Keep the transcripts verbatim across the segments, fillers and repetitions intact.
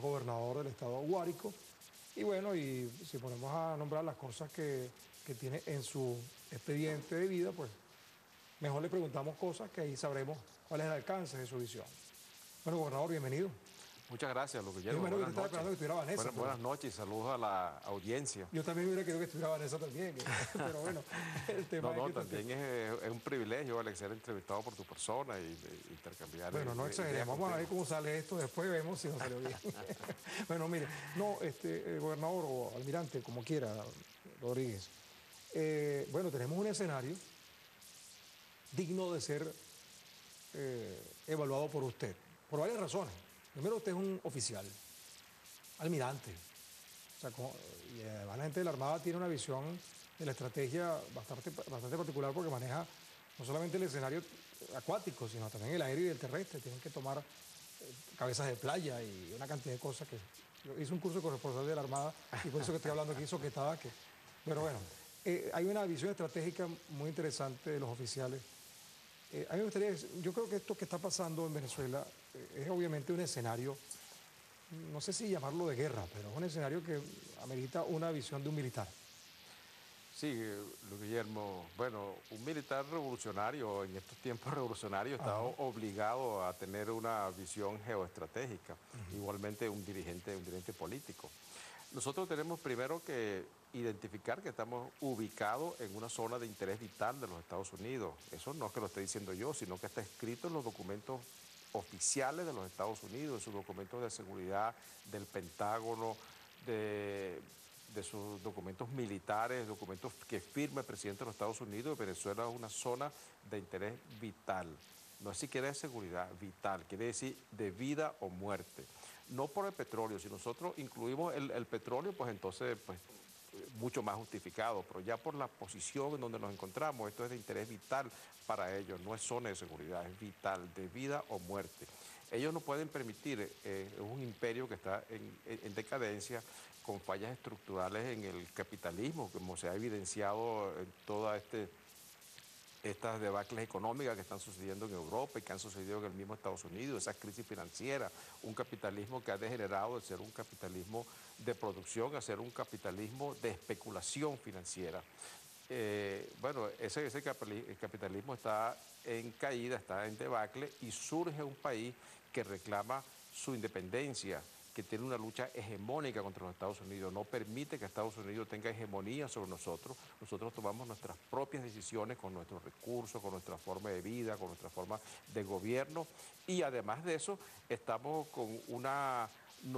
gobernador del estado Guárico. Y bueno, y si ponemos a nombrar las cosas que, que tiene en su expediente de vida, pues mejor le preguntamos cosas que ahí sabremos cuál es el alcance de su visión. Bueno, gobernador, bienvenido. Muchas gracias, Luis Yo Guillermo. imagino que usted Buenas estaba noches. esperando que estuviera Vanessa, Buenas, pero buenas noches y saludos a la audiencia. yo también hubiera querido que estuviera Vanessa también, pero bueno, el tema No, es no, que... también es, es un privilegio, Alex, ser entrevistado por tu persona y, y intercambiar Bueno, no eh, ideas exageremos, vamos a ver contigo. cómo sale esto, después vemos si nos salió bien. Bueno, mire, no, este, eh, gobernador o almirante, como quiera, Rodríguez, eh, bueno, tenemos un escenario digno de ser eh, evaluado por usted, por varias razones. Primero, usted es un oficial, almirante, o sea, como- y además la gente de la Armada tiene una visión de la estrategia bastante, bastante particular porque maneja no solamente el escenario acuático, sino también el aéreo y el terrestre. Tienen que tomar eh, cabezas de playa y una cantidad de cosas que... Yo hice un curso de corresponsal de la Armada y por eso que estoy hablando aquí, soquetada que... Pero bueno, eh, hay una visión estratégica muy interesante de los oficiales. Eh, a mí me gustaría, yo creo que esto que está pasando en Venezuela eh, es obviamente un escenario, no sé si llamarlo de guerra, pero es un escenario que amerita una visión de un militar. Sí, eh, Luis Guillermo, bueno, un militar revolucionario en estos tiempos revolucionarios está Ajá. o- obligado a tener una visión geoestratégica, igualmente un dirigente, un dirigente político. Nosotros tenemos primero que identificar que estamos ubicados en una zona de interés vital de los Estados Unidos. Eso no es que lo esté diciendo yo, sino que está escrito en los documentos oficiales de los Estados Unidos, en sus documentos de seguridad del Pentágono, de, de sus documentos militares, documentos que firma el presidente de los Estados Unidos. Venezuela es una zona de interés vital. No es siquiera de seguridad, vital, quiere decir de vida o muerte. No por el petróleo, si nosotros incluimos el, el petróleo, pues entonces, pues mucho más justificado, pero ya por la posición en donde nos encontramos, esto es de interés vital para ellos, no es zona de seguridad, es vital, de vida o muerte. Ellos no pueden permitir, eh, es un imperio que está en, en decadencia, con fallas estructurales en el capitalismo, como se ha evidenciado en toda este estas debacles económicas que están sucediendo en Europa y que han sucedido en el mismo Estados Unidos, esa crisis financiera, un capitalismo que ha degenerado de ser un capitalismo de producción a ser un capitalismo de especulación financiera. Eh, bueno, ese, ese capitalismo está en caída, está en debacle y surge un país que reclama su independencia, que tiene una lucha hegemónica contra los Estados Unidos, no permite que Estados Unidos tenga hegemonía sobre nosotros. Nosotros tomamos nuestras propias decisiones con nuestros recursos, con nuestra forma de vida, con nuestra forma de gobierno y además de eso estamos con una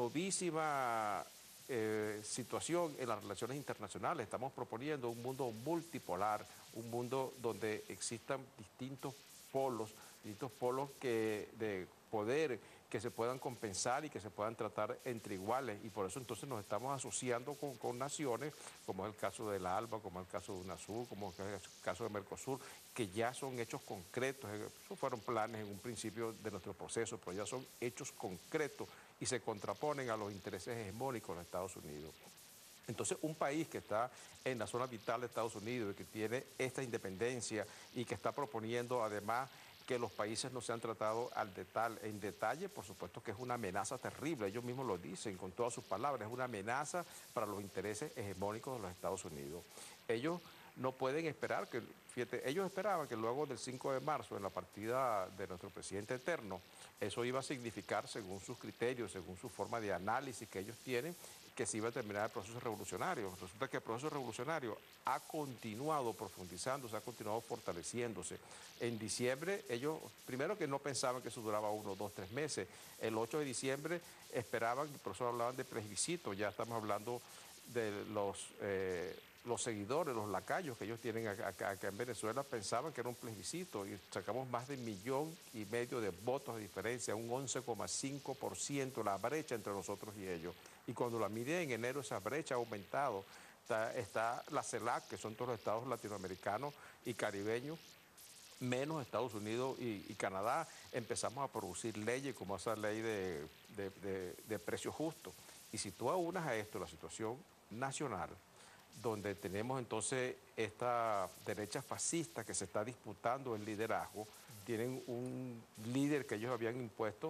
novísima eh, situación en las relaciones internacionales. Estamos proponiendo un mundo multipolar, un mundo donde existan distintos polos, distintos polos que, de poder que se puedan compensar y que se puedan tratar entre iguales. Y por eso entonces nos estamos asociando con, con naciones, como es el caso del ALBA, como es el caso de UNASUR, como es el caso de Mercosur, que ya son hechos concretos. Esos fueron planes en un principio de nuestro proceso, pero ya son hechos concretos y se contraponen a los intereses hegemónicos de Estados Unidos. Entonces, un país que está en la zona vital de Estados Unidos y que tiene esta independencia y que está proponiendo además que los países no sean tratados al detal, en detalle, por supuesto que es una amenaza terrible. Ellos mismos lo dicen con todas sus palabras, es una amenaza para los intereses hegemónicos de los Estados Unidos. Ellos no pueden esperar que, fíjate, ellos esperaban que luego del cinco de marzo, en la partida de nuestro presidente eterno, eso iba a significar, según sus criterios, según su forma de análisis que ellos tienen, que se iba a terminar el proceso revolucionario. Resulta que el proceso revolucionario ha continuado profundizándose, ha continuado fortaleciéndose. En diciembre, ellos, primero que no pensaban que eso duraba uno, dos, tres meses. El ocho de diciembre esperaban, por eso hablaban de plebiscito, ya estamos hablando de los, eh, los seguidores, los lacayos que ellos tienen acá, acá en Venezuela, pensaban que era un plebiscito y sacamos más de un millón y medio de votos de diferencia, un once coma cinco por ciento la brecha entre nosotros y ellos. Y cuando la mide en enero, esa brecha ha aumentado. Está, está la CELAC, que son todos los estados latinoamericanos y caribeños, menos Estados Unidos y, y Canadá, empezamos a producir leyes como esa ley de, de, de, de precio justo. Y si tú aunas a esto la situación nacional, donde tenemos entonces esta derecha fascista que se está disputando el liderazgo, tienen un líder que ellos habían impuesto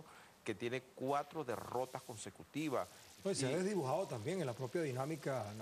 que tiene cuatro derrotas consecutivas. Pues se Y- ha desdibujado también en la propia dinámica